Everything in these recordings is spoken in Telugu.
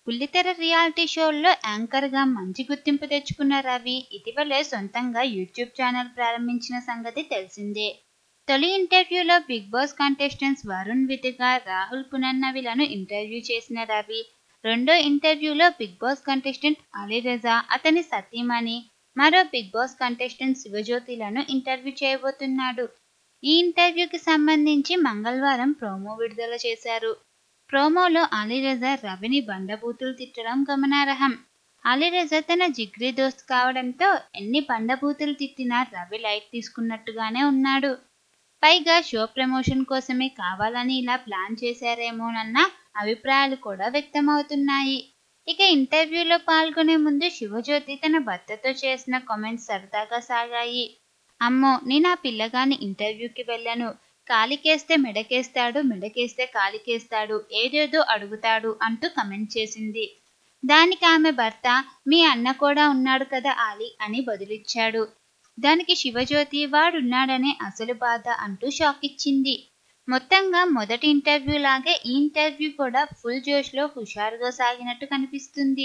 బుల్లితెర రియాలిటీ షోల్లో యాంకర్గా మంచి గుర్తింపు తెచ్చుకున్న రవి ఇటీవలే సొంతంగా యూట్యూబ్ ఛానల్ ప్రారంభించిన సంగతి తెలిసిందే. తొలి ఇంటర్వ్యూలో Big Boss contestants Varun Vithika, Rahul పునర్నవిలను ఇంటర్వ్యూ చేసిన రవి రెండో ఇంటర్వ్యూలో బిగ్ బాస్ కంటెస్టెంట్ అలీరజా, అతని సతీమణి, మరో బిగ్ బాస్ కంటెస్టెంట్ శివజ్యోతిలను ఇంటర్వ్యూ చేయబోతున్నాడు. ఈ ఇంటర్వ్యూకి సంబంధించి మంగళవారం ప్రోమో విడుదల చేశారు. ప్రోమోలో అలీరజా రవిని బండబూతులు తిట్టడం గమనార్హం. అలీరజా తన జిగ్రీ దోస్త్ కావడంతో ఎన్ని బండబూతులు తిట్టినా రవి లైట్ తీసుకున్నట్టుగానే ఉన్నాడు. పైగా షో ప్రమోషన్ కోసమే కావాలని ఇలా ప్లాన్ చేశారేమోనన్న అభిప్రాయాలు కూడా వ్యక్తమవుతున్నాయి. ఇక ఇంటర్వ్యూలో పాల్గొనే ముందు శివజ్యోతి తన భర్తతో చేసిన కామెంట్స్ సరదాగా సాగాయి. అమ్మో, నేను ఆ పిల్లగాని ఇంటర్వ్యూకి వెళ్ళను, కాలికేస్తే మెడకేస్తాడు, మెడకేస్తే కాలికేస్తాడు, ఏదేదో అడుగుతాడు అంటూ కమెంట్ చేసింది. దానికి ఆమె భర్త, మీ అన్న కూడా ఉన్నాడు కదా ఆలి అని బదులిచ్చాడు. దానికి శివజ్యోతి, వాడున్నాడనే అసలు బాధ అంటూ షాక్ ఇచ్చింది. మొత్తంగా మొదటి ఇంటర్వ్యూ లాగే ఈ ఇంటర్వ్యూ కూడా ఫుల్ జోష్లో హుషారుగా సాగినట్టు కనిపిస్తుంది.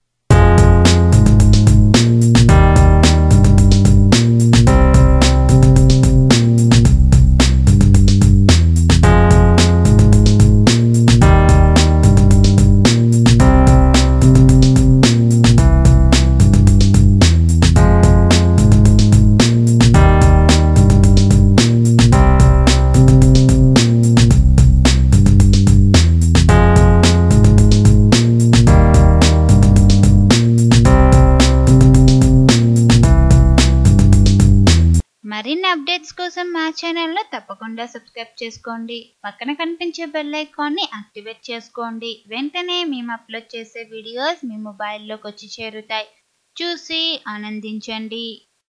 మరిన్ని అప్డేట్స్ కోసం మా ఛానల్ను తప్పకుండా సబ్స్క్రైబ్ చేసుకోండి. పక్కన కనిపించే బెల్ ఐకాన్ని యాక్టివేట్ చేసుకోండి. వెంటనే మేము అప్లోడ్ చేసే వీడియోస్ మీ మొబైల్లోకి వచ్చి చేరుతాయి. చూసి ఆనందించండి.